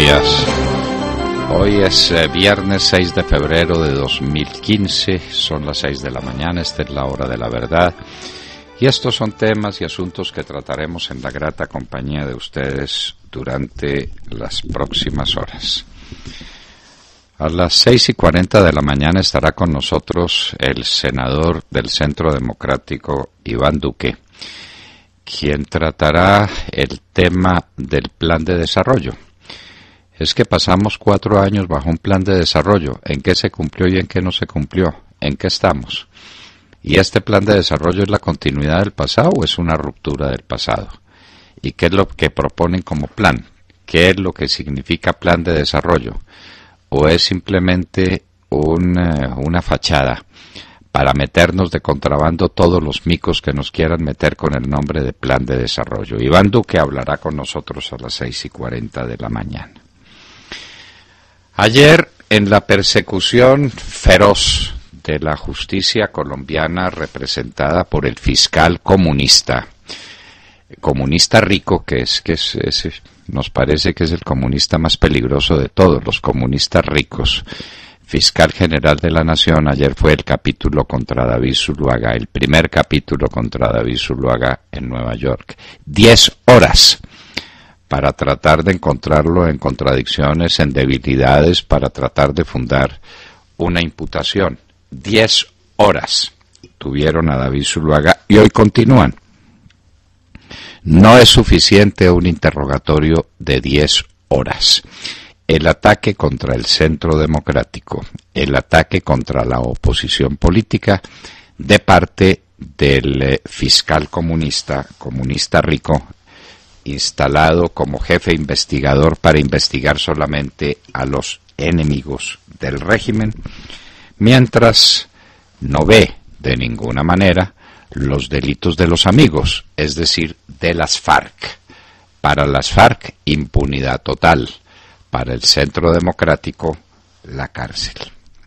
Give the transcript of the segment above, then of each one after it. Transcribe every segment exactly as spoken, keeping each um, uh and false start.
días. Hoy es eh, viernes seis de febrero de dos mil quince, son las seis de la mañana, esta es la hora de la verdad. Y estos son temas y asuntos que trataremos en la grata compañía de ustedes durante las próximas horas. A las seis y cuarenta de la mañana estará con nosotros el senador del Centro Democrático, Iván Duque, quien tratará el tema del plan de desarrollo. Es que pasamos cuatro años bajo un plan de desarrollo. ¿En qué se cumplió y en qué no se cumplió? ¿En qué estamos? ¿Y este plan de desarrollo es la continuidad del pasado o es una ruptura del pasado? ¿Y qué es lo que proponen como plan? ¿Qué es lo que significa plan de desarrollo? ¿O es simplemente un, una fachada para meternos de contrabando todos los micos que nos quieran meter con el nombre de plan de desarrollo? Iván Duque hablará con nosotros a las seis y cuarenta de la mañana. Ayer, en la persecución feroz de la justicia colombiana representada por el fiscal comunista, comunista rico, que es que es, es, nos parece que es el comunista más peligroso de todos los comunistas ricos, fiscal general de la Nación, ayer fue el capítulo contra David Zuluaga, el primer capítulo contra David Zuluaga en Nueva York. Diez horas para tratar de encontrarlo en contradicciones, en debilidades, para tratar de fundar una imputación. Diez horas tuvieron a David Zuluaga y hoy continúan. No es suficiente un interrogatorio de diez horas. El ataque contra el Centro Democrático, el ataque contra la oposición política de parte del eh, fiscal comunista, comunista rico, instalado como jefe investigador para investigar solamente a los enemigos del régimen, mientras no ve de ninguna manera los delitos de los amigos, es decir, de las FARC. Para las FARC, impunidad total. Para el Centro Democrático, la cárcel.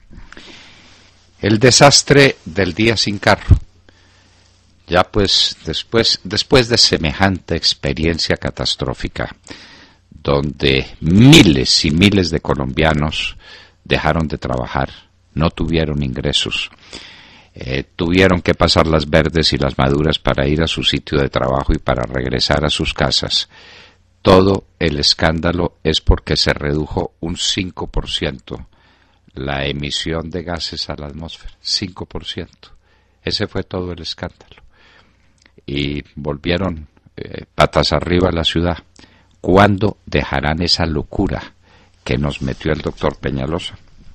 El desastre del día sin carro. Ya pues, después, después de semejante experiencia catastrófica, donde miles y miles de colombianos dejaron de trabajar, no tuvieron ingresos, eh, tuvieron que pasar las verdes y las maduras para ir a su sitio de trabajo y para regresar a sus casas, todo el escándalo es porque se redujo un cinco por ciento la emisión de gases a la atmósfera, cinco por ciento. Ese fue todo el escándalo. Y volvieron eh, patas arriba a la ciudad. ¿Cuándo dejarán esa locura que nos metió el doctor Peñalosa?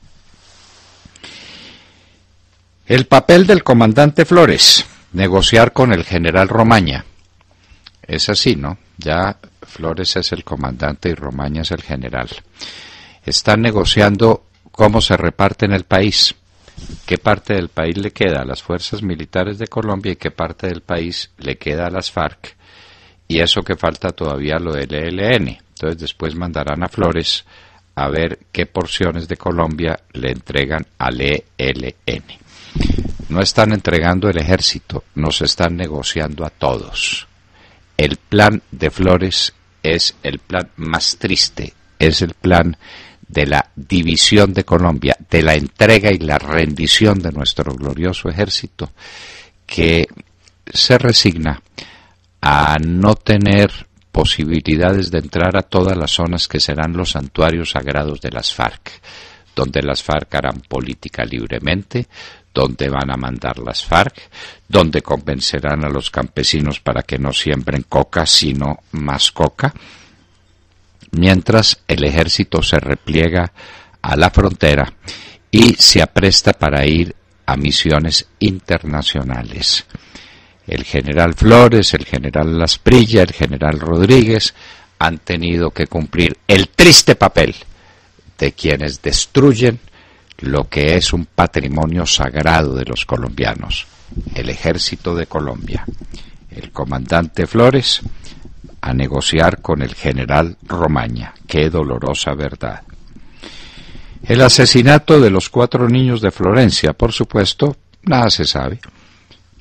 El papel del comandante Flores, negociar con el general Romaña. Es así, ¿no? Ya Flores es el comandante y Romaña es el general. Están negociando cómo se reparte en el país. ¿Qué parte del país le queda a las fuerzas militares de Colombia y qué parte del país le queda a las FARC? Y eso que falta todavía lo del E L N. Entonces después mandarán a Flores a ver qué porciones de Colombia le entregan al E L N. No están entregando el ejército, nos están negociando a todos. El plan de Flores es el plan más triste, es el plan de la división de Colombia, de la entrega y la rendición de nuestro glorioso ejército, que se resigna a no tener posibilidades de entrar a todas las zonas que serán los santuarios sagrados de las FARC, donde las FARC harán política libremente, donde van a mandar las FARC, donde convencerán a los campesinos para que no siembren coca, sino más coca, mientras el ejército se repliega a la frontera y se apresta para ir a misiones internacionales. El general Flores, el general Lasprilla, el general Rodríguez han tenido que cumplir el triste papel de quienes destruyen lo que es un patrimonio sagrado de los colombianos, el ejército de Colombia. El comandante Flores a negociar con el general Romaña. Qué dolorosa verdad. El asesinato de los cuatro niños de Florencia, por supuesto, nada se sabe.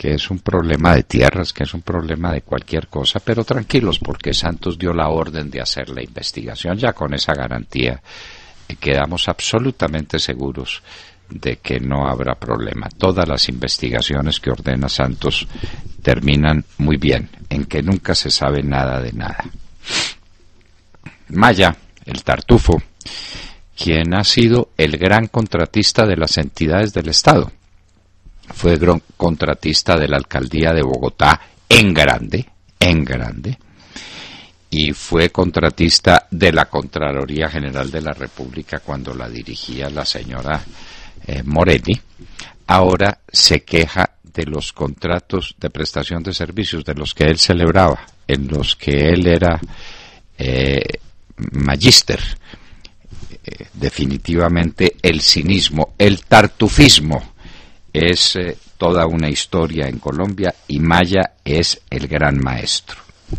que es un problema de tierras, que es un problema de cualquier cosa, pero tranquilos, porque Santos dio la orden de hacer la investigación. Ya con esa garantía eh, quedamos absolutamente seguros de que no habrá problema. Todas las investigaciones que ordena Santos terminan muy bien, en que nunca se sabe nada de nada. Maya, el tartufo, quien ha sido el gran contratista de las entidades del Estado, fue gran contratista de la alcaldía de Bogotá en grande, en grande, y fue contratista de la Contraloría General de la República cuando la dirigía la señora eh, Morelli. Ahora se queja de los contratos de prestación de servicios de los que él celebraba, en los que él era eh, magíster. Eh, definitivamente el cinismo, el tartufismo es eh, toda una historia en Colombia y Maya es el gran maestro.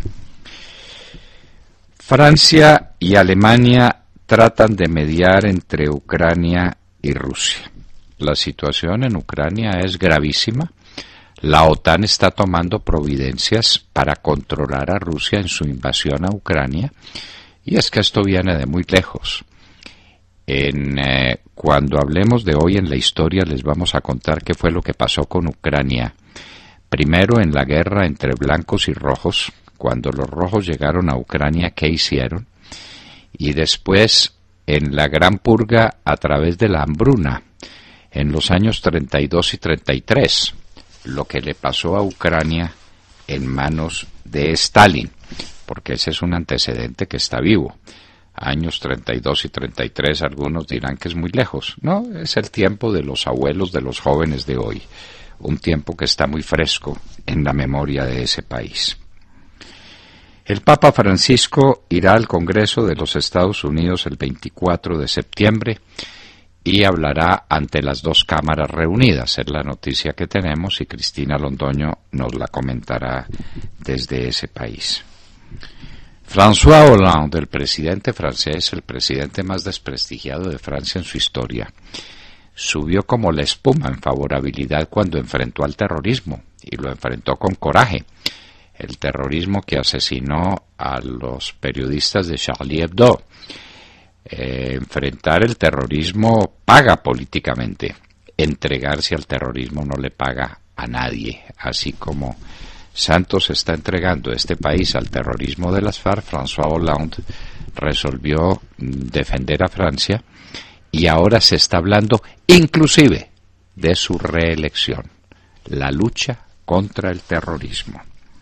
Francia y Alemania tratan de mediar entre Ucrania y Rusia. La situación en Ucrania es gravísima. La OTAN está tomando providencias para controlar a Rusia en su invasión a Ucrania, y es que esto viene de muy lejos. En, eh, cuando hablemos de hoy en la historia les vamos a contar qué fue lo que pasó con Ucrania. Primero en la guerra entre blancos y rojos, cuando los rojos llegaron a Ucrania, ¿qué hicieron? Y después en la gran purga a través de la hambruna, en los años treinta y dos y treinta y tres, lo que le pasó a Ucrania en manos de Stalin, porque ese es un antecedente que está vivo. Años treinta y dos y treinta y tres, algunos dirán que es muy lejos. No, es el tiempo de los abuelos de los jóvenes de hoy, un tiempo que está muy fresco en la memoria de ese país. El Papa Francisco irá al Congreso de los Estados Unidos el veinticuatro de septiembre y hablará ante las dos cámaras reunidas. Es la noticia que tenemos y Cristina Londoño nos la comentará desde ese país. François Hollande, el presidente francés, el presidente más desprestigiado de Francia en su historia, subió como la espuma en favorabilidad cuando enfrentó al terrorismo, y lo enfrentó con coraje. El terrorismo que asesinó a los periodistas de Charlie Hebdo. Eh, enfrentar el terrorismo paga políticamente. Entregarse al terrorismo no le paga a nadie. Así como Santos está entregando este país al terrorismo de las FARC, François Hollande resolvió defender a Francia y ahora se está hablando inclusive de su reelección. La lucha contra el terrorismo.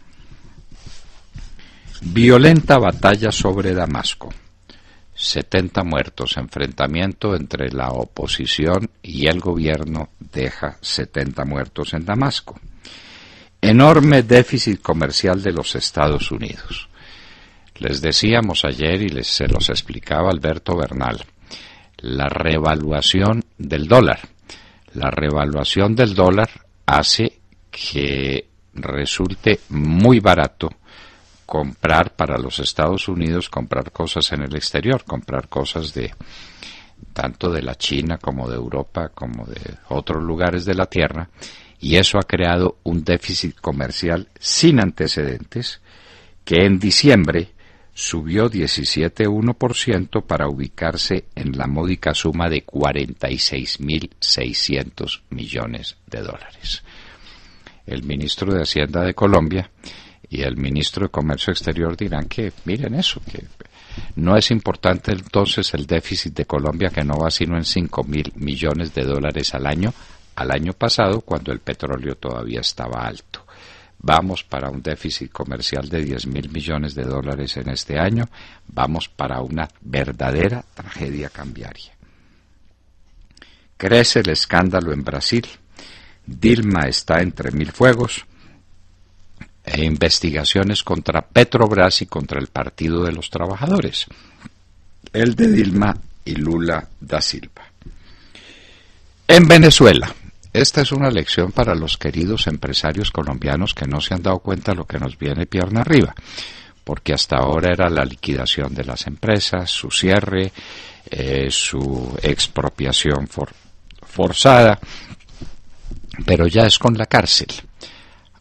Violenta batalla sobre Damasco. setenta muertos. Enfrentamiento entre la oposición y el gobierno deja setenta muertos en Damasco. Enorme déficit comercial de los Estados Unidos. Les decíamos ayer y les, se los explicaba Alberto Bernal, la revaluación del dólar. La revaluación del dólar hace que resulte muy barato comprar para los Estados Unidos, comprar cosas en el exterior, comprar cosas de tanto de la China como de Europa, como de otros lugares de la Tierra, y eso ha creado un déficit comercial sin antecedentes que en diciembre subió diecisiete coma uno por ciento para ubicarse en la módica suma de cuarenta y seis mil seiscientos millones de dólares. El ministro de Hacienda de Colombia y el ministro de Comercio Exterior dirán que, miren eso, que no es importante entonces el déficit de Colombia, que no va sino en cinco mil millones de dólares al año, al año pasado, cuando el petróleo todavía estaba alto. Vamos para un déficit comercial de diez mil millones de dólares en este año, vamos para una verdadera tragedia cambiaria. Crece el escándalo en Brasil, Dilma está entre mil fuegos, e investigaciones contra Petrobras y contra el Partido de los Trabajadores, el de Dilma y Lula da Silva. En Venezuela, esta es una lección para los queridos empresarios colombianos que no se han dado cuenta de lo que nos viene pierna arriba, porque hasta ahora era la liquidación de las empresas, su cierre, eh, su expropiación for, forzada, pero ya es con la cárcel.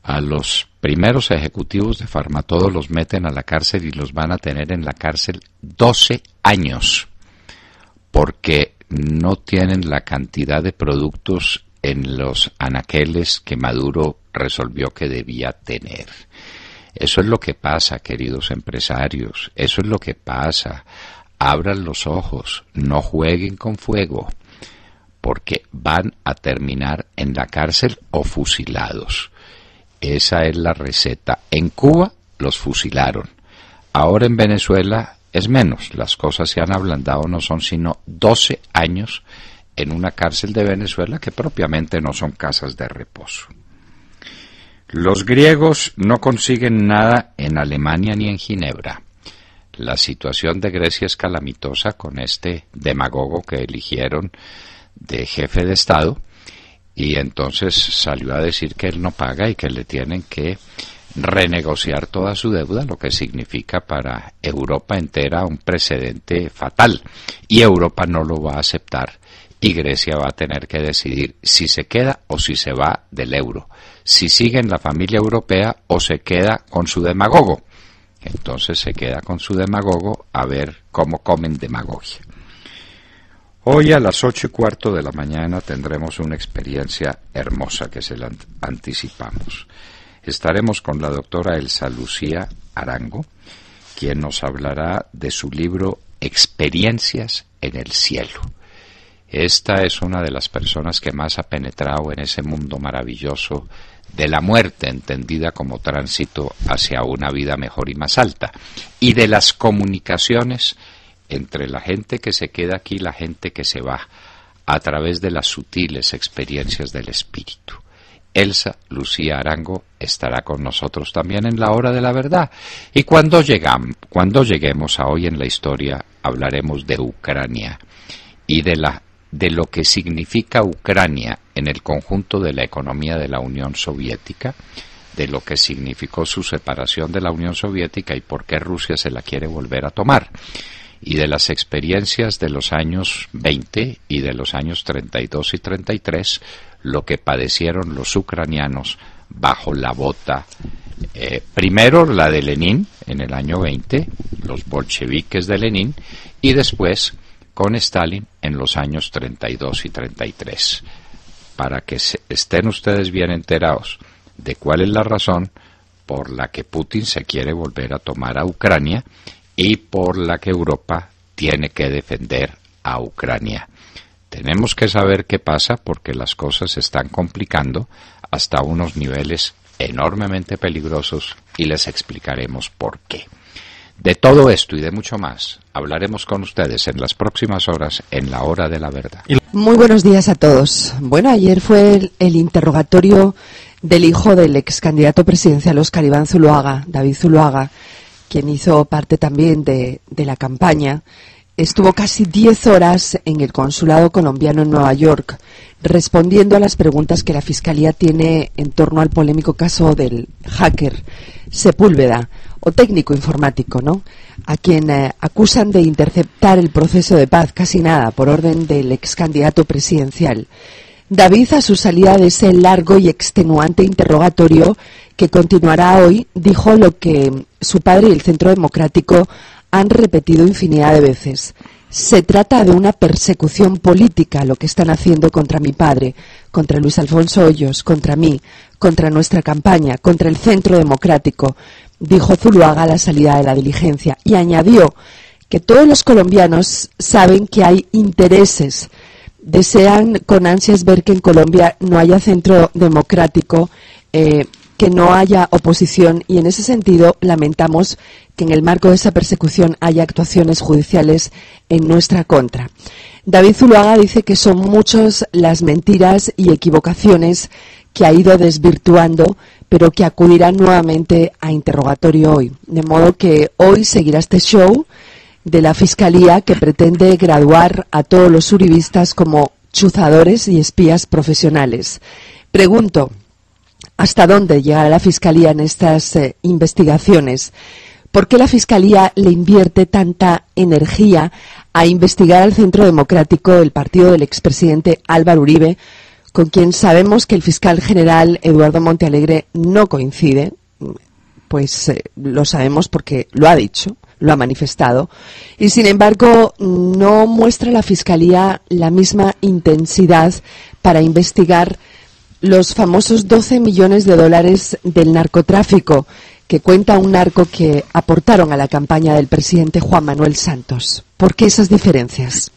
A los primeros ejecutivos de Farmatodo los meten a la cárcel y los van a tener en la cárcel doce años, porque no tienen la cantidad de productos en los anaqueles que Maduro resolvió que debía tener. Eso es lo que pasa, queridos empresarios, eso es lo que pasa. Abran los ojos, no jueguen con fuego, porque van a terminar en la cárcel o fusilados. Esa es la receta. En Cuba los fusilaron. Ahora en Venezuela es menos, las cosas se han ablandado, no son sino doce años en una cárcel de Venezuela que propiamente no son casas de reposo. Los griegos no consiguen nada en Alemania ni en Ginebra. La situación de Grecia es calamitosa con este demagogo que eligieron de jefe de Estado, y entonces salió a decir que él no paga y que le tienen que renegociar toda su deuda, lo que significa para Europa entera un precedente fatal, y Europa no lo va a aceptar, y Grecia va a tener que decidir si se queda o si se va del euro, si sigue en la familia europea o se queda con su demagogo. Entonces se queda con su demagogo a ver cómo comen demagogia. Hoy a las ocho y cuarto de la mañana tendremos una experiencia hermosa que se la anticipamos. Estaremos con la doctora Elsa Lucía Arango, quien nos hablará de su libro Experiencias en el cielo. Esta es una de las personas que más ha penetrado en ese mundo maravilloso de la muerte, entendida como tránsito hacia una vida mejor y más alta, y de las comunicaciones entre la gente que se queda aquí y la gente que se va, a través de las sutiles experiencias del espíritu. Elsa Lucía Arango estará con nosotros también en la hora de la verdad, y cuando, llegam, cuando lleguemos a hoy en la historia hablaremos de Ucrania y de la de lo que significa Ucrania en el conjunto de la economía de la Unión Soviética, de lo que significó su separación de la Unión Soviética y por qué Rusia se la quiere volver a tomar, y de las experiencias de los años veinte y de los años treinta y dos y treinta y tres, lo que padecieron los ucranianos bajo la bota, eh, primero la de Lenin en el año veinte, los bolcheviques de Lenin, y después con Stalin en los años treinta y dos y treinta y tres, para que se, estén ustedes bien enterados de cuál es la razón por la que Putin se quiere volver a tomar a Ucrania y por la que Europa tiene que defender a Ucrania. Tenemos que saber qué pasa porque las cosas se están complicando hasta unos niveles enormemente peligrosos y les explicaremos por qué. De todo esto y de mucho más hablaremos con ustedes en las próximas horas en la hora de la verdad. Muy buenos días a todos. Bueno, ayer fue el, el interrogatorio del hijo del ex candidato presidencial Óscar Iván Zuloaga, David Zuloaga, quien hizo parte también de, de la campaña. Estuvo casi diez horas en el consulado colombiano en Nueva York respondiendo a las preguntas que la Fiscalía tiene en torno al polémico caso del hacker Sepúlveda, o técnico informático, ¿no?, a quien eh, acusan de interceptar el proceso de paz, casi nada, por orden del ex candidato presidencial. David, a su salida de ese largo y extenuante interrogatorio que continuará hoy, dijo lo que su padre y el Centro Democrático han repetido infinidad de veces. Se trata de una persecución política lo que están haciendo contra mi padre, contra Luis Alfonso Hoyos, contra mí, contra nuestra campaña, contra el Centro Democrático, dijo Zuloaga a la salida de la diligencia, y añadió que todos los colombianos saben que hay intereses, desean con ansias ver que en Colombia no haya Centro Democrático, eh, que no haya oposición, y en ese sentido lamentamos que en el marco de esa persecución haya actuaciones judiciales en nuestra contra. David Zuloaga dice que son muchas las mentiras y equivocaciones que ha ido desvirtuando, pero que acudirá nuevamente a interrogatorio hoy. De modo que hoy seguirá este show de la Fiscalía que pretende graduar a todos los uribistas como chuzadores y espías profesionales. Pregunto, ¿hasta dónde llegará la Fiscalía en estas eh, investigaciones? ¿Por qué la Fiscalía le invierte tanta energía a investigar al Centro Democrático, el partido del expresidente Álvaro Uribe, con quien sabemos que el fiscal general Eduardo Montealegre no coincide, pues eh, lo sabemos porque lo ha dicho, lo ha manifestado, y sin embargo no muestra la Fiscalía la misma intensidad para investigar los famosos doce millones de dólares del narcotráfico que cuenta un narco que aportaron a la campaña del presidente Juan Manuel Santos. ¿Por qué esas diferencias?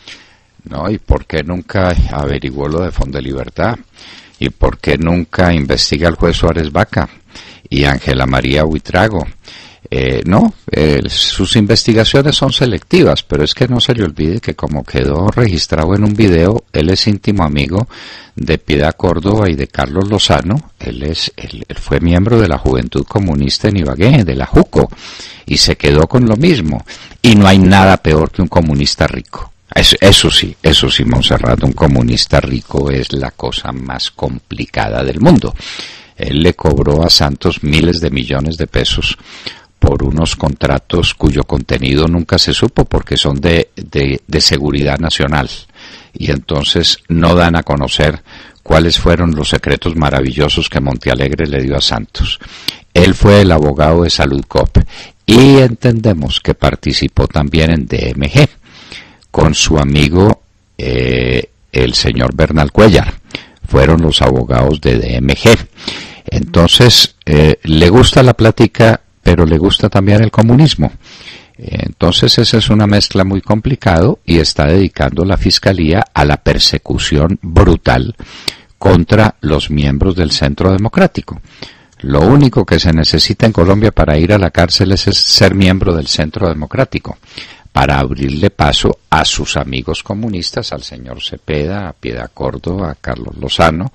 No, ¿y por qué nunca averiguó lo de Fondo de Libertad? ¿Y por qué nunca investiga al juez Suárez Vaca y Ángela María Buitrago? Eh, no, eh, sus investigaciones son selectivas, pero es que no se le olvide que como quedó registrado en un video, él es íntimo amigo de Piedad Córdoba y de Carlos Lozano. Él es, él, él fue miembro de la Juventud Comunista en Ibagué, de la JUCO, y se quedó con lo mismo. Y no hay nada peor que un comunista rico. Eso, eso sí, eso sí, Monserrat, un comunista rico es la cosa más complicada del mundo. Él le cobró a Santos miles de millones de pesos por unos contratos cuyo contenido nunca se supo porque son de, de, de seguridad nacional, y entonces no dan a conocer cuáles fueron los secretos maravillosos que Montealegre le dio a Santos. Él fue el abogado de Saludcop y entendemos que participó también en D M G con su amigo eh, el señor Bernal Cuellar. Fueron los abogados de D M G. Entonces eh, le gusta la plática, pero le gusta también el comunismo. Entonces esa es una mezcla muy complicado y está dedicando la Fiscalía a la persecución brutal contra los miembros del Centro Democrático. Lo único que se necesita en Colombia para ir a la cárcel es ser miembro del Centro Democrático, para abrirle paso a sus amigos comunistas, al señor Cepeda, a Piedad Córdoba, a Carlos Lozano,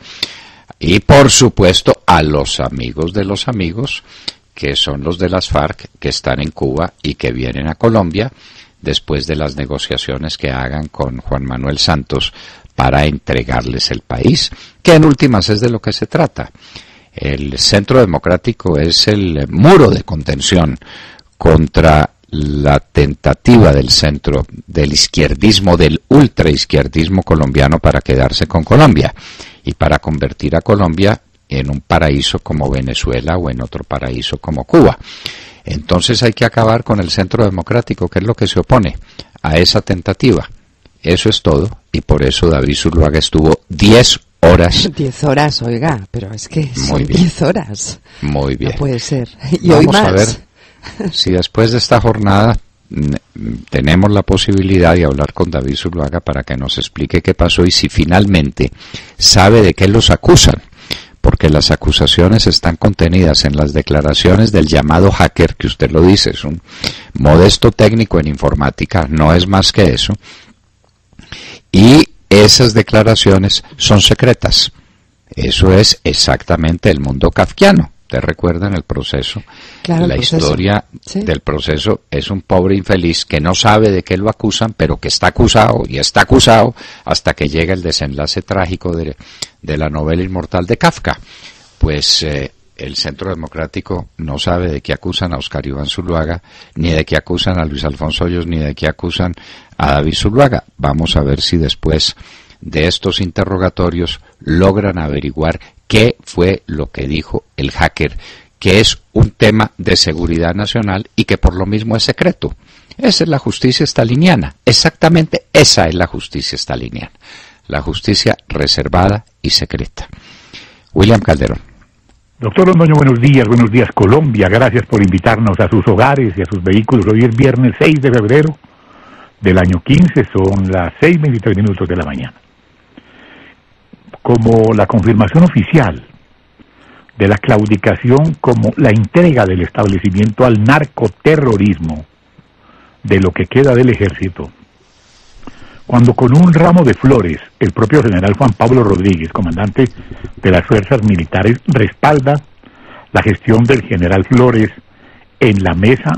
y por supuesto a los amigos de los amigos, que son los de las FARC, que están en Cuba y que vienen a Colombia después de las negociaciones que hagan con Juan Manuel Santos para entregarles el país, que en últimas es de lo que se trata. El Centro Democrático es el muro de contención contra la tentativa del centro, del izquierdismo, del ultraizquierdismo colombiano para quedarse con Colombia y para convertir a Colombia en un paraíso como Venezuela o en otro paraíso como Cuba. Entonces hay que acabar con el Centro Democrático, que es lo que se opone a esa tentativa. Eso es todo, y por eso David Zuluaga estuvo diez horas. Diez horas, oiga, pero es que son diez horas. Muy bien. No puede ser. Y Vamos hoy más. a ver si después de esta jornada tenemos la posibilidad de hablar con David Zuluaga para que nos explique qué pasó y si finalmente sabe de qué los acusan, porque las acusaciones están contenidas en las declaraciones del llamado hacker, que usted lo dice, es un modesto técnico en informática, no es más que eso, y esas declaraciones son secretas. Eso es exactamente el mundo kafkiano. ¿Te recuerdan el proceso? Claro, la el proceso. historia ¿Sí? del proceso es un pobre infeliz que no sabe de qué lo acusan, pero que está acusado y está acusado hasta que llega el desenlace trágico de, de la novela inmortal de Kafka. Pues eh, el Centro Democrático no sabe de qué acusan a Oscar Iván Zuluaga, ni de qué acusan a Luis Alfonso Hoyos, ni de qué acusan a David Zuluaga. Vamos a ver si después de estos interrogatorios logran averiguar qué fue lo que dijo el hacker, que es un tema de seguridad nacional y que por lo mismo es secreto. Esa es la justicia staliniana, exactamente esa es la justicia staliniana, la justicia reservada y secreta. William Calderón. Doctor Londoño, buenos días, buenos días Colombia, gracias por invitarnos a sus hogares y a sus vehículos. Hoy es viernes seis de febrero del año quince, son las seis veintitrés minutos de la mañana. Como la confirmación oficial de la claudicación como la entrega del establecimiento al narcoterrorismo de lo que queda del ejército, cuando con un ramo de flores el propio general Juan Pablo Rodríguez, comandante de las fuerzas militares, respalda la gestión del general Flores en la mesa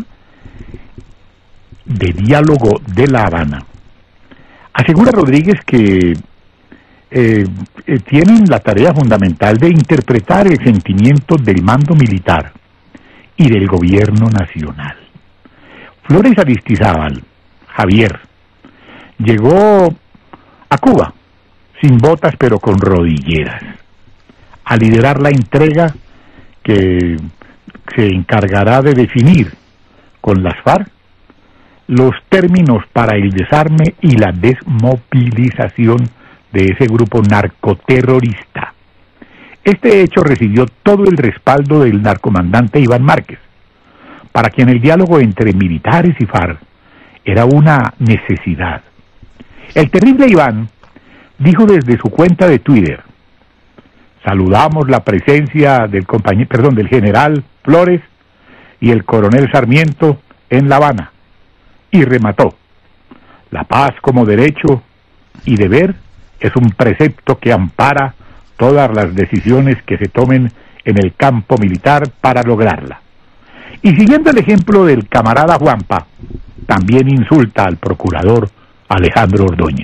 de diálogo de La Habana. Asegura Rodríguez que Eh, eh, tienen la tarea fundamental de interpretar el sentimiento del mando militar y del gobierno nacional. Flores Aristizábal, Javier, llegó a Cuba sin botas pero con rodilleras, a liderar la entrega que se encargará de definir con las FARC los términos para el desarme y la desmovilización de ese grupo narcoterrorista. Este hecho recibió todo el respaldo del narcomandante Iván Márquez, para quien el diálogo entre militares y FARC era una necesidad. El terrible Iván dijo desde su cuenta de Twitter: saludamos la presencia del compañero, perdón, del general Flores y el coronel Sarmiento en La Habana, y remató: la paz como derecho y deber es un precepto que ampara todas las decisiones que se tomen en el campo militar para lograrla. Y siguiendo el ejemplo del camarada Juanpa, también insulta al procurador Alejandro Ordóñez.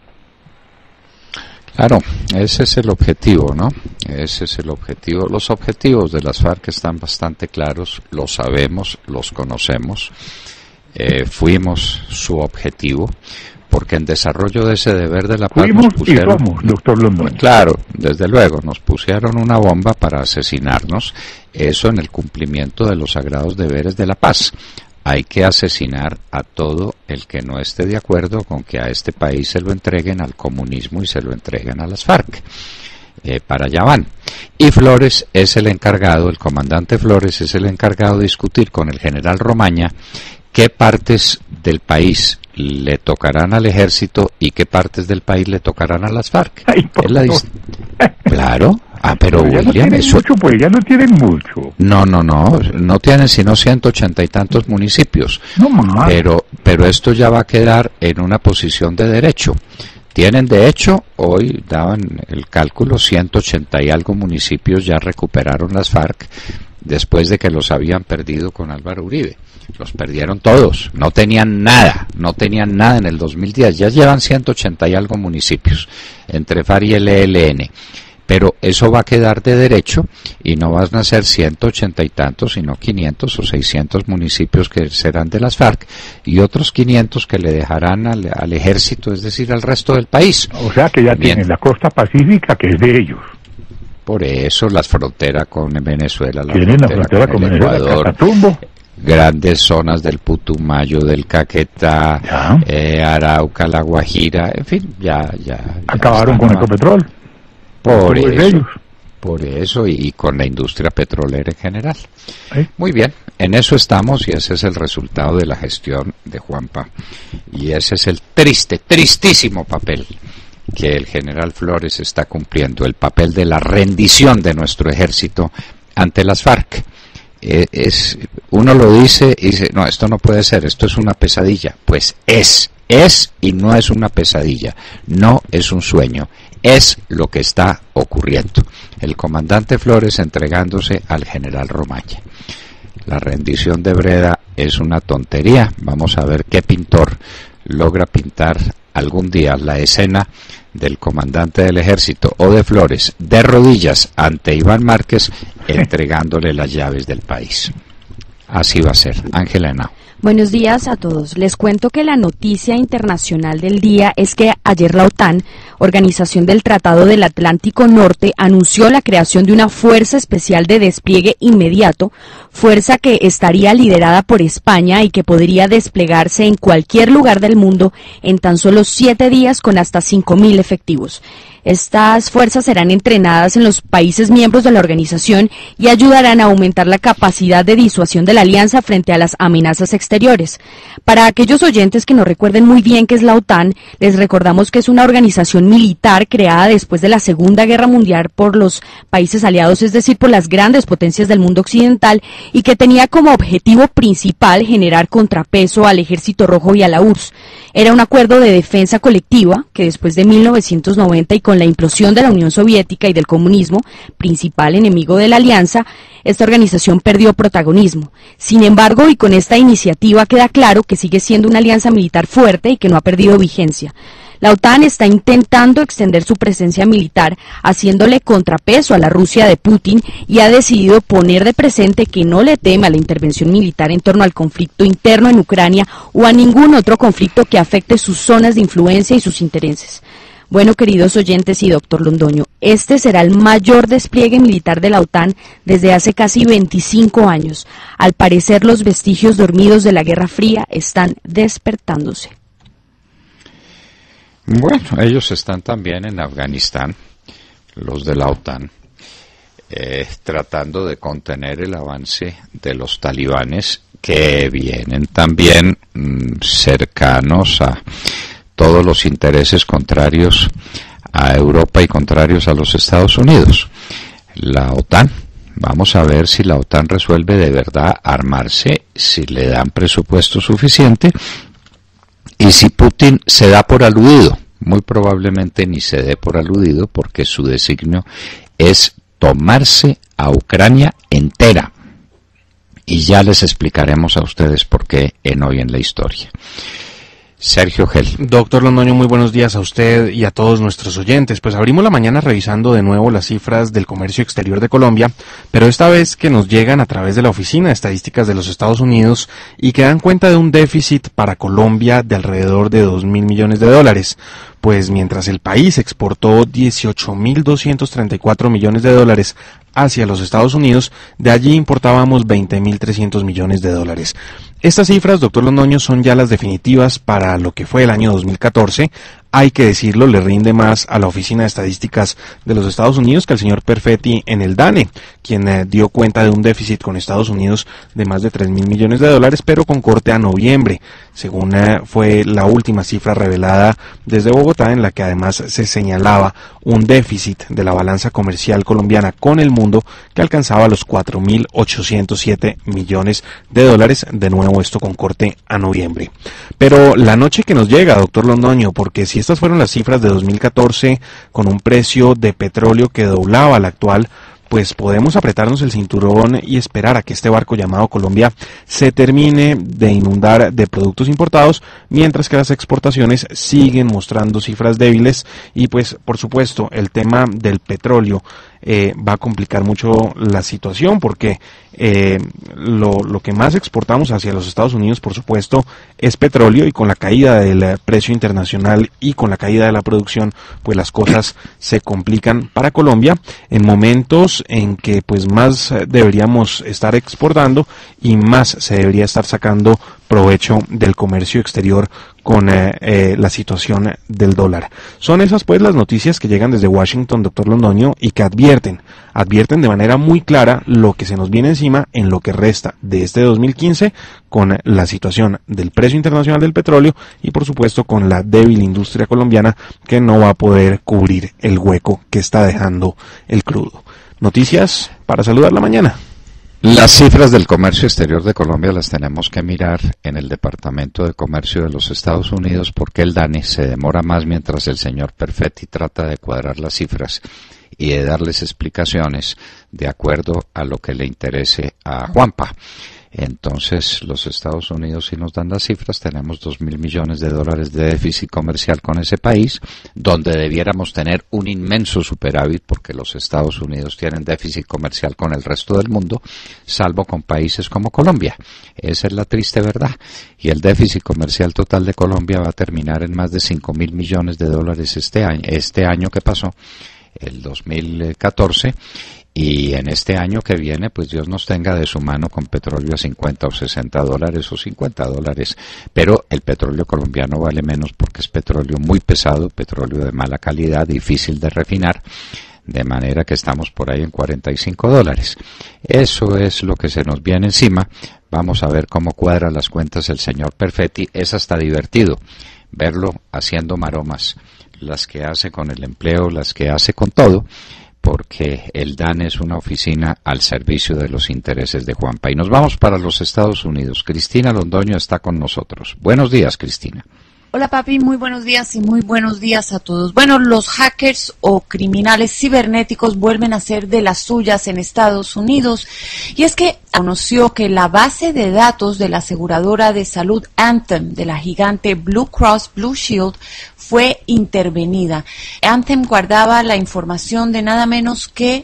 Claro, ese es el objetivo, ¿no? Ese es el objetivo. Los objetivos de las FARC están bastante claros, los sabemos, los conocemos. Eh, fuimos su objetivo, porque en desarrollo de ese deber de la paz fuimos nos pusieron, y somos, doctor Londoño. Claro, desde luego, nos pusieron una bomba para asesinarnos, eso en el cumplimiento de los sagrados deberes de la paz. Hay que asesinar a todo el que no esté de acuerdo con que a este país se lo entreguen al comunismo y se lo entreguen a las FARC. Eh, para allá van. Y Flores es el encargado, el comandante Flores es el encargado de discutir con el general Romaña qué partes del país le tocarán al ejército y qué partes del país le tocarán a las FARC. Ay, es la dis- claro. Ah, pero, pero ya William, no eso... mucho, pues ya no tienen mucho. No, no, no, no tienen sino ciento ochenta y tantos municipios. No más. Pero, pero esto ya va a quedar en una posición de derecho. Tienen, de hecho, hoy daban el cálculo, ciento ochenta y algo municipios ya recuperaron las FARC después de que los habían perdido con Álvaro Uribe. Los perdieron todos, no tenían nada, no tenían nada en el dos mil diez, ya llevan ciento ochenta y algo municipios entre FARC y el E L N. Pero eso va a quedar de derecho y no van a ser ciento ochenta y tantos, sino quinientos o seiscientos municipios que serán de las FARC y otros quinientos que le dejarán al, al ejército, es decir, al resto del país. O sea que ya Bien. tienen la costa pacífica, que es de ellos. Por eso las fronteras con Venezuela, la Tienen la frontera frontera con con el Venezuela, Ecuador, Catatumbo. grandes zonas del Putumayo, del Caquetá, eh, Arauca, La Guajira, en fin, ya, ya. ya acabaron con el Ecopetrol. Por Todo es de eso, ellos. por eso y, y con la industria petrolera en general. ¿Eh? Muy bien, en eso estamos y ese es el resultado de la gestión de Juanpa. Y ese es el triste, tristísimo papel que el general Flores está cumpliendo, el papel de la rendición de nuestro ejército ante las FARC. Eh, es, uno lo dice y dice, no, esto no puede ser, esto es una pesadilla. Pues es, es y no es una pesadilla, no es un sueño, es lo que está ocurriendo. El comandante Flores entregándose al general Romaña. La rendición de Breda es una tontería, vamos a ver qué pintor logra pintar algún día la escena del comandante del ejército o de Flores de rodillas ante Iván Márquez entregándole las llaves del país. Así va a ser. Ángela Henao. Buenos días a todos. Les cuento que la noticia internacional del día es que ayer la OTAN, Organización del Tratado del Atlántico Norte, anunció la creación de una fuerza especial de despliegue inmediato, fuerza que estaría liderada por España y que podría desplegarse en cualquier lugar del mundo en tan solo siete días con hasta cinco mil efectivos. Estas fuerzas serán entrenadas en los países miembros de la organización y ayudarán a aumentar la capacidad de disuasión de la alianza frente a las amenazas exteriores. Para aquellos oyentes que no recuerden muy bien qué es la OTAN, les recordamos que es una organización militar creada después de la Segunda Guerra Mundial por los países aliados, es decir, por las grandes potencias del mundo occidental, y que tenía como objetivo principal generar contrapeso al Ejército Rojo y a la U R S S. Era un acuerdo de defensa colectiva que después de mil novecientos noventa y con la implosión de la Unión Soviética y del comunismo, principal enemigo de la alianza, esta organización perdió protagonismo. Sin embargo, y con esta iniciativa queda claro que sigue siendo una alianza militar fuerte y que no ha perdido vigencia. La OTAN está intentando extender su presencia militar, haciéndole contrapeso a la Rusia de Putin, y ha decidido poner de presente que no le teme a la intervención militar en torno al conflicto interno en Ucrania o a ningún otro conflicto que afecte sus zonas de influencia y sus intereses. Bueno, queridos oyentes y doctor Londoño, este será el mayor despliegue militar de la OTAN desde hace casi veinticinco años. Al parecer, los vestigios dormidos de la Guerra Fría están despertándose. Bueno, ellos están también en Afganistán, los de la OTAN, eh, tratando de contener el avance de los talibanes que vienen también mmm, cercanos a todos los intereses contrarios a Europa y contrarios a los Estados Unidos. La OTAN, vamos a ver si la OTAN resuelve de verdad armarse, si le dan presupuesto suficiente y si Putin se da por aludido. Muy probablemente ni se dé por aludido porque su designio es tomarse a Ucrania entera. Y ya les explicaremos a ustedes por qué en Hoy en la Historia. Sergio Gel. Doctor Londoño, muy buenos días a usted y a todos nuestros oyentes. Pues abrimos la mañana revisando de nuevo las cifras del comercio exterior de Colombia, pero esta vez que nos llegan a través de la Oficina de Estadísticas de los Estados Unidos y que dan cuenta de un déficit para Colombia de alrededor de dos mil millones de dólares. Pues mientras el país exportó dieciocho mil doscientos treinta y cuatro millones de dólares hacia los Estados Unidos, de allí importábamos veinte mil trescientos millones de dólares. Estas cifras, doctor Londoño, son ya las definitivas para lo que fue el año dos mil catorce. Hay que decirlo, le rinde más a la Oficina de Estadísticas de los Estados Unidos que al señor Perfetti en el DANE, quien eh, dio cuenta de un déficit con Estados Unidos de más de tres mil millones de dólares, pero con corte a noviembre, según eh, fue la última cifra revelada desde Bogotá, en la que además se señalaba un déficit de la balanza comercial colombiana con el mundo que alcanzaba los cuatro mil ochocientos siete millones de dólares, de nuevo esto con corte a noviembre. Pero la noche que nos llega, doctor Londoño, porque si estas fueron las cifras de dos mil catorce con un precio de petróleo que doblaba al actual, pues podemos apretarnos el cinturón y esperar a que este barco llamado Colombia se termine de inundar de productos importados, mientras que las exportaciones siguen mostrando cifras débiles y pues por supuesto el tema del petróleo eh, va a complicar mucho la situación porque eh, lo, lo que más exportamos hacia los Estados Unidos por supuesto es petróleo, y con la caída del precio internacional y con la caída de la producción pues las cosas se complican para Colombia en momentos en que pues más deberíamos estar exportando y más se debería estar sacando provecho del comercio exterior con eh, eh, la situación del dólar. Son esas pues las noticias que llegan desde Washington, doctor Londoño, y que advierten, advierten de manera muy clara lo que se nos viene encima en lo que resta de este dos mil quince con la situación del precio internacional del petróleo y por supuesto con la débil industria colombiana que no va a poder cubrir el hueco que está dejando el crudo. Noticias para saludar la mañana. Las cifras del comercio exterior de Colombia las tenemos que mirar en el Departamento de Comercio de los Estados Unidos porque el DANE se demora más mientras el señor Perfetti trata de cuadrar las cifras y de darles explicaciones de acuerdo a lo que le interese a Juanpa. Entonces los Estados Unidos, si nos dan las cifras, tenemos dos mil millones de dólares de déficit comercial con ese país, donde debiéramos tener un inmenso superávit porque los Estados Unidos tienen déficit comercial con el resto del mundo, salvo con países como Colombia. Esa es la triste verdad. Y el déficit comercial total de Colombia va a terminar en más de cinco mil millones de dólares este año, este año que pasó, el dos mil catorce. Y en este año que viene, pues Dios nos tenga de su mano con petróleo a cincuenta o sesenta dólares o cincuenta dólares. Pero el petróleo colombiano vale menos porque es petróleo muy pesado, petróleo de mala calidad, difícil de refinar, de manera que estamos por ahí en cuarenta y cinco dólares. Eso es lo que se nos viene encima. Vamos a ver cómo cuadra las cuentas el señor Perfetti. Es hasta divertido verlo haciendo maromas, las que hace con el empleo, las que hace con todo, porque el DANE es una oficina al servicio de los intereses de Juanpa. Y nos vamos para los Estados Unidos. Cristina Londoño está con nosotros. Buenos días, Cristina. Hola papi, muy buenos días y muy buenos días a todos. Bueno, los hackers o criminales cibernéticos vuelven a ser de las suyas en Estados Unidos, y es que conoció que la base de datos de la aseguradora de salud Anthem de la gigante Blue Cross Blue Shield fue intervenida. Anthem guardaba la información de nada menos que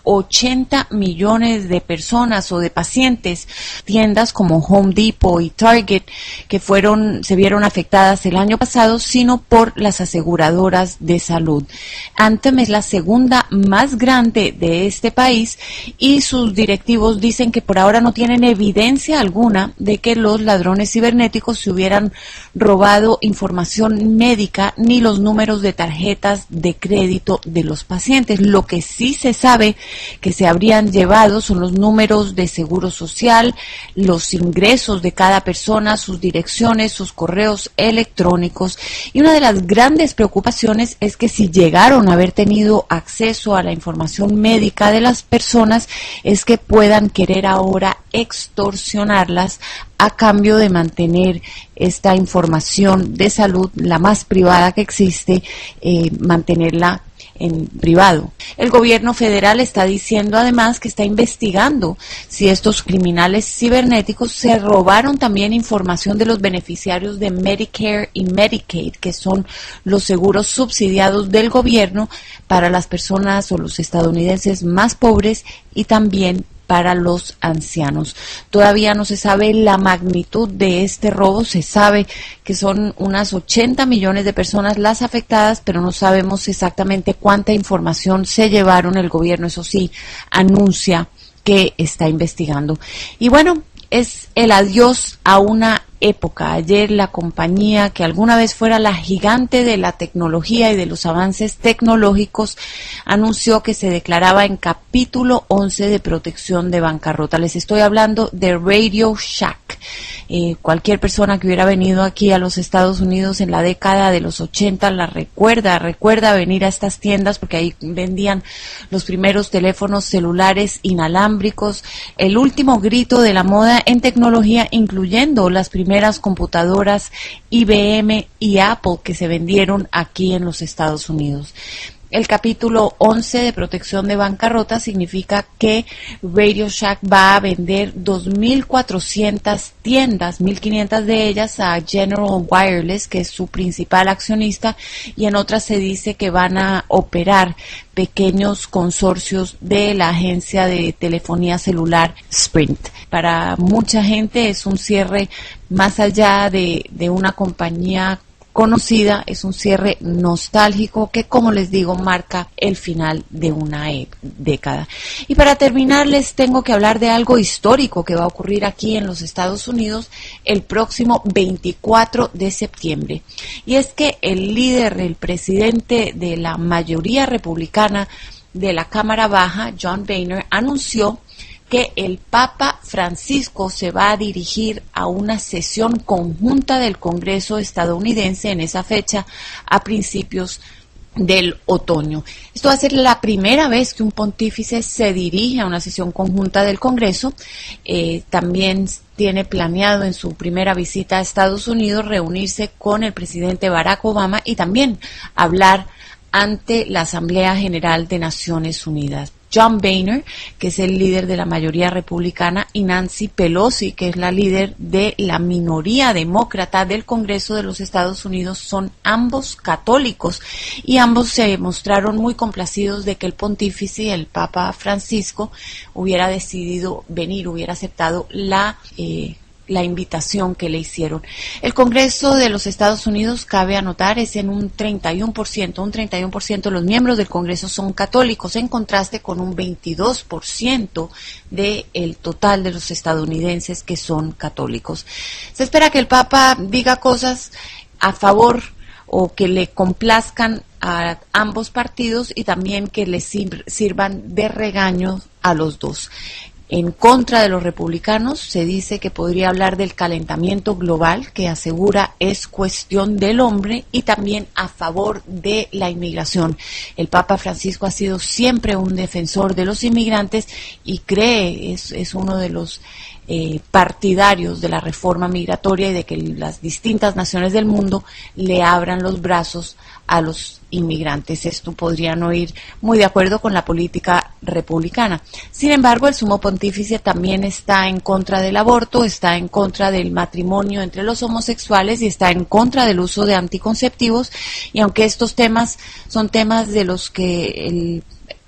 ochenta millones de personas o de pacientes. Tiendas como Home Depot y Target que fueron, se vieron afectadas el año pasado, sino por las aseguradoras de salud. Anthem es la segunda más grande de este país y sus directivos dicen que por ahora no tienen evidencia alguna de que los ladrones cibernéticos se hubieran robado información médica ni los números de tarjetas de crédito de los pacientes. Lo que sí se sabe que se habrían llevado son los números de seguro social, los ingresos de cada persona, sus direcciones, sus correos electrónicos. Y una de las grandes preocupaciones es que si llegaron a haber tenido acceso a la información médica de las personas, es que puedan querer ahora extorsionarlas a cambio de mantener esta información de salud, la más privada que existe, eh, mantenerla en privado. El gobierno federal está diciendo además que está investigando si estos criminales cibernéticos se robaron también información de los beneficiarios de Medicare y Medicaid, que son los seguros subsidiados del gobierno para las personas o los estadounidenses más pobres y también para los ancianos. Todavía no se sabe la magnitud de este robo, se sabe que son unas ochenta millones de personas las afectadas, pero no sabemos exactamente cuánta información se llevaron. El gobierno, eso sí, anuncia que está investigando. Y bueno, es el adiós a una época. Ayer la compañía que alguna vez fuera la gigante de la tecnología y de los avances tecnológicos anunció que se declaraba en capítulo once de protección de bancarrota. Les estoy hablando de Radio Shack. Eh, cualquier persona que hubiera venido aquí a los Estados Unidos en la década de los ochenta la recuerda, recuerda venir a estas tiendas porque ahí vendían los primeros teléfonos celulares inalámbricos, el último grito de la moda en tecnología, incluyendo las primeras computadoras I B M y Apple que se vendieron aquí en los Estados Unidos. El capítulo once de protección de bancarrota significa que Radio Shack va a vender dos mil cuatrocientas tiendas, mil quinientas de ellas a General Wireless, que es su principal accionista, y en otras se dice que van a operar pequeños consorcios de la agencia de telefonía celular Sprint. Para mucha gente es un cierre más allá de, de una compañía conocida, es un cierre nostálgico que, como les digo, marca el final de una e- década. Y para terminar, les tengo que hablar de algo histórico que va a ocurrir aquí en los Estados Unidos el próximo veinticuatro de septiembre. Y es que el líder, el presidente de la mayoría republicana de la Cámara Baja, John Boehner, anunció que el Papa Francisco se va a dirigir a una sesión conjunta del Congreso estadounidense en esa fecha a principios del otoño. Esto va a ser la primera vez que un pontífice se dirige a una sesión conjunta del Congreso. Eh, también tiene planeado en su primera visita a Estados Unidos reunirse con el presidente Barack Obama y también hablar ante la Asamblea General de Naciones Unidas. John Boehner, que es el líder de la mayoría republicana, y Nancy Pelosi, que es la líder de la minoría demócrata del Congreso de los Estados Unidos, son ambos católicos y ambos se mostraron muy complacidos de que el pontífice, el Papa Francisco, hubiera decidido venir, hubiera aceptado la eh, la invitación que le hicieron. El Congreso de los Estados Unidos, cabe anotar, es en un treinta y uno por ciento. Un treinta y uno por ciento de los miembros del Congreso son católicos, en contraste con un veintidós por ciento del total de los estadounidenses que son católicos. Se espera que el Papa diga cosas a favor o que le complazcan a ambos partidos y también que les sirvan de regaño a los dos. En contra de los republicanos se dice que podría hablar del calentamiento global, que asegura es cuestión del hombre, y también a favor de la inmigración. El Papa Francisco ha sido siempre un defensor de los inmigrantes y cree, es, es uno de los eh, partidarios de la reforma migratoria y de que las distintas naciones del mundo le abran los brazos a los inmigrantes. Esto podría no ir muy de acuerdo con la política republicana. Sin embargo, el sumo pontífice también está en contra del aborto, está en contra del matrimonio entre los homosexuales y está en contra del uso de anticonceptivos. Y aunque estos temas son temas de los que el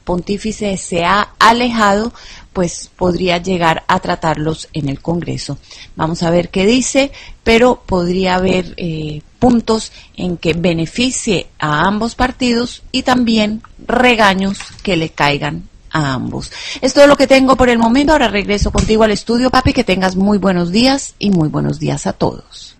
pontífice se ha alejado, pues podría llegar a tratarlos en el Congreso. Vamos a ver qué dice, pero podría haber eh, puntos en que beneficie a ambos partidos y también regaños que le caigan a ambos. Es todo lo que tengo por el momento. Ahora regreso contigo al estudio, papi, que tengas muy buenos días y muy buenos días a todos.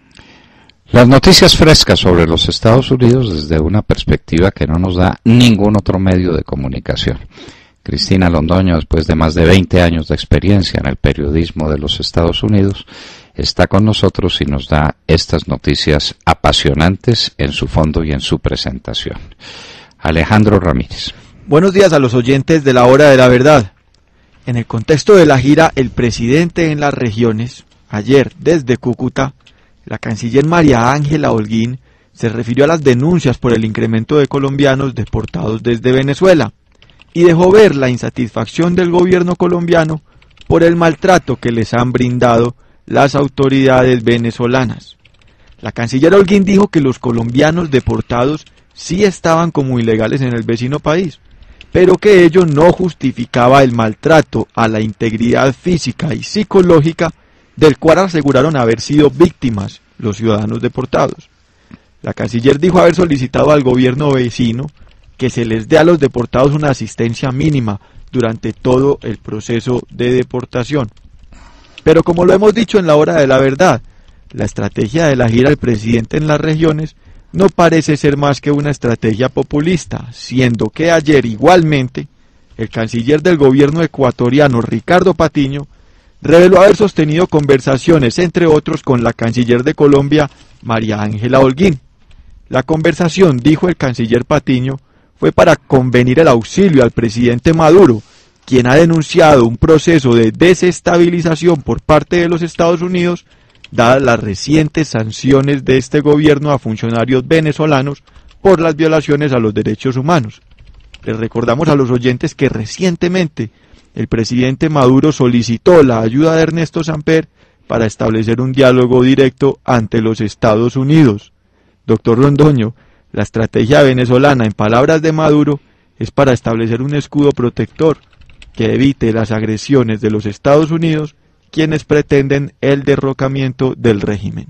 Las noticias frescas sobre los Estados Unidos desde una perspectiva que no nos da ningún otro medio de comunicación. Cristina Londoño, después de más de veinte años de experiencia en el periodismo de los Estados Unidos, está con nosotros y nos da estas noticias apasionantes en su fondo y en su presentación. Alejandro Ramírez. Buenos días a los oyentes de la Hora de la Verdad. En el contexto de la gira El Presidente en las Regiones, ayer desde Cúcuta, la canciller María Ángela Holguín se refirió a las denuncias por el incremento de colombianos deportados desde Venezuela y dejó ver la insatisfacción del gobierno colombiano por el maltrato que les han brindado las autoridades venezolanas. La canciller Holguín dijo que los colombianos deportados sí estaban como ilegales en el vecino país, pero que ello no justificaba el maltrato a la integridad física y psicológica del cual aseguraron haber sido víctimas los ciudadanos deportados. La canciller dijo haber solicitado al gobierno vecino que se les dé a los deportados una asistencia mínima durante todo el proceso de deportación. Pero como lo hemos dicho en la Hora de la Verdad, la estrategia de la gira del presidente en las regiones no parece ser más que una estrategia populista, siendo que ayer igualmente el canciller del gobierno ecuatoriano Ricardo Patiño reveló haber sostenido conversaciones, entre otros, con la canciller de Colombia, María Ángela Holguín. La conversación, dijo el canciller Patiño, fue para convenir el auxilio al presidente Maduro, quien ha denunciado un proceso de desestabilización por parte de los Estados Unidos, dadas las recientes sanciones de este gobierno a funcionarios venezolanos por las violaciones a los derechos humanos. Les recordamos a los oyentes que recientemente el presidente Maduro solicitó la ayuda de Ernesto Samper para establecer un diálogo directo ante los Estados Unidos. Doctor Londoño, la estrategia venezolana, en palabras de Maduro, es para establecer un escudo protector que evite las agresiones de los Estados Unidos, quienes pretenden el derrocamiento del régimen.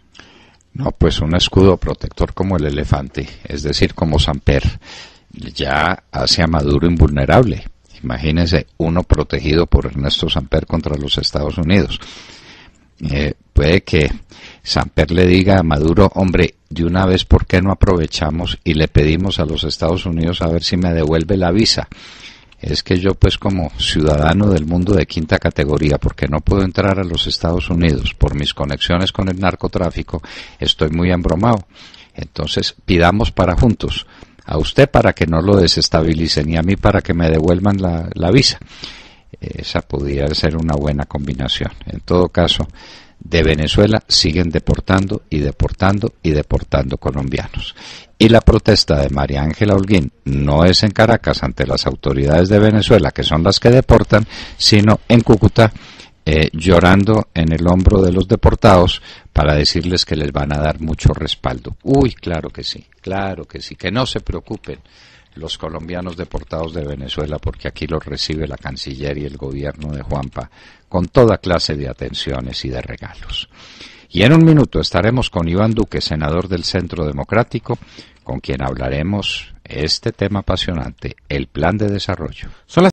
No, pues un escudo protector como el elefante, es decir, como Samper, ya hace a Maduro invulnerable. Imagínense, uno protegido por Ernesto Samper contra los Estados Unidos. Eh, puede que Samper le diga a Maduro, hombre, de una vez, ¿por qué no aprovechamos y le pedimos a los Estados Unidos a ver si me devuelve la visa? Es que yo, pues, como ciudadano del mundo de quinta categoría, porque no puedo entrar a los Estados Unidos por mis conexiones con el narcotráfico, estoy muy embromado. Entonces, pidamos para juntos. A usted para que no lo desestabilicen y a mí para que me devuelvan la, la visa. Esa podría ser una buena combinación. En todo caso, de Venezuela siguen deportando y deportando y deportando colombianos. Y la protesta de María Ángela Holguín no es en Caracas ante las autoridades de Venezuela, que son las que deportan, sino en Cúcuta, eh, llorando en el hombro de los deportados para decirles que les van a dar mucho respaldo. Uy, claro que sí, claro que sí, que no se preocupen los colombianos deportados de Venezuela, porque aquí los recibe la canciller y el gobierno de Juanpa con toda clase de atenciones y de regalos. Y en un minuto estaremos con Iván Duque, senador del Centro Democrático, con quien hablaremos este tema apasionante, el plan de desarrollo. Son las